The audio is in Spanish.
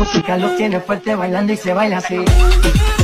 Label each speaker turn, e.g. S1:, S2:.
S1: música los tiene fuerte bailando y se baila así.